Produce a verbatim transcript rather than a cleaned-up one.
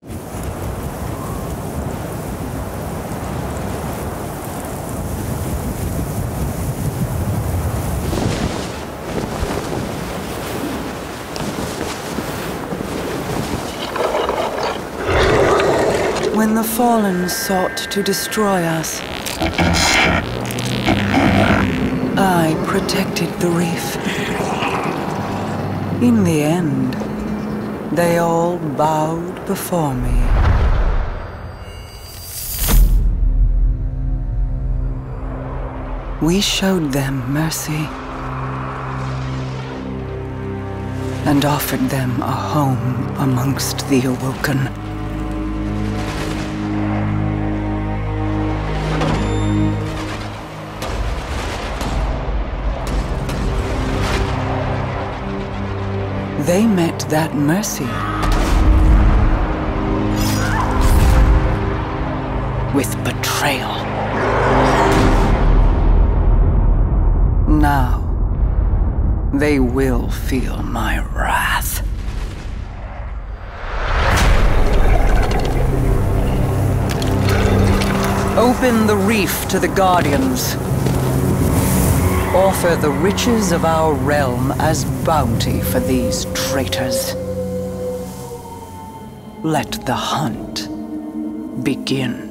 When the Fallen sought to destroy us, I protected the reef. In the end, they all bowed before me. We showed them mercy and offered them a home amongst the Awoken. They met that mercy with betrayal. Now, they will feel my wrath. Open the reef to the Guardians. Offer the riches of our realm as bounty for these traitors. Let the hunt begin.